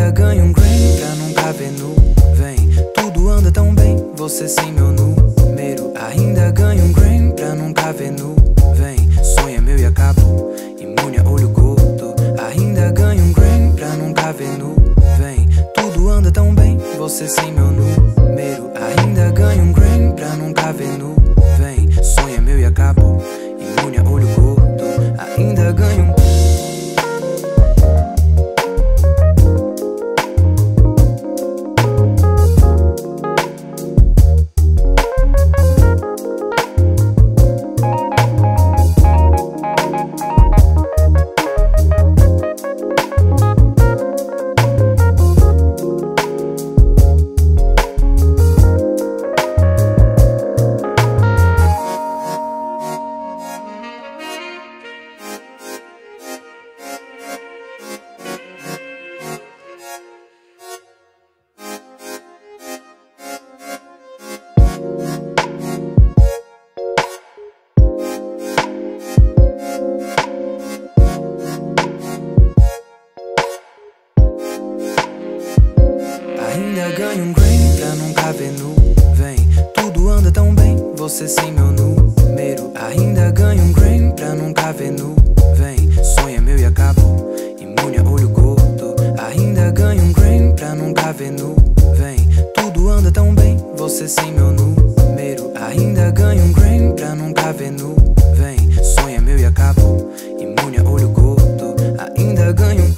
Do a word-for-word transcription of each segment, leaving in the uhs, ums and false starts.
Ainda ganho um Grammy pra nunca ver nu. Vem, tudo anda tão bem, você sem meu número. Ainda ganho um Grammy pra nunca ver nu. Vem, sonho é meu e acabou, imune a olho gordo. Ainda ganho um Grammy pra nunca ver nu. Vem, tudo anda tão bem, você sem meu número. Ainda ganho um Grammy pra nunca ver nu. Vem, sonho é meu e acabou, imune a olho gordo. Ainda ganho um Ainda ganho um Grammy pra nunca ver nu. Vem, tudo anda tão bem, você sem meu número. Ainda ganho um Grammy pra nunca ver nu. Vem, sonho é meu e acabou, imune a olho gordo. Ainda ganho um Grammy pra nunca ver nu. Vem, tudo anda tão bem, você sem meu número. Ainda ganho um Grammy pra nunca ver nu. Vem, sonho é meu e acabou, imune a olho gordo. Ainda ganho um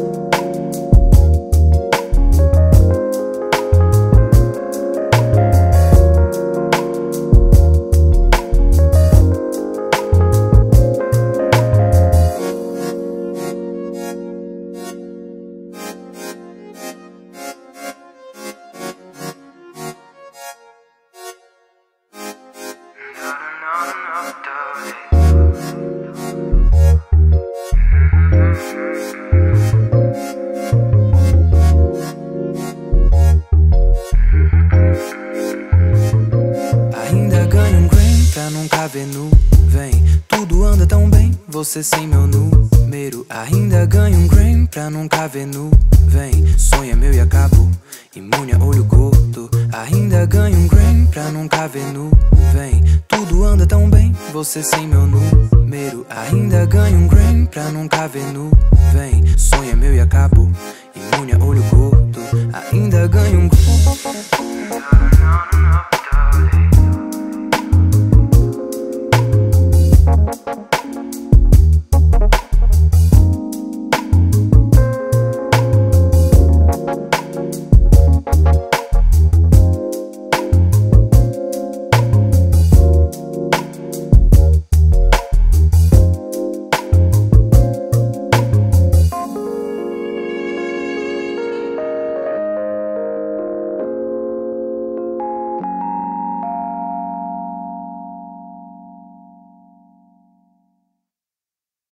Ainda ganho um Grammy pra nunca ver nu. Vem, tudo anda tão bem, você sem meu número. Ainda ganho um Grammy pra nunca ver nu. Vem, sonho é meu e acabou, imune a olho gordo. Ainda ganho um Grammy pra nunca ver nu. Vem, tudo anda tão bem, você sem meu número. Ainda ganho um Grammy pra nunca ver nu. Vem, sonho é meu e acabou, imune a olho gordo. Ainda ganho um